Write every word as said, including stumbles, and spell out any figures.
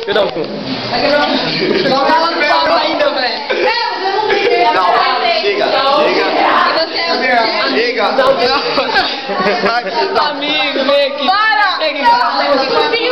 Eu não fumo. Não tá lá no palco ainda, velho. Não, chega, chega. Chega. Amigo, vem aqui. Para! Vem aqui.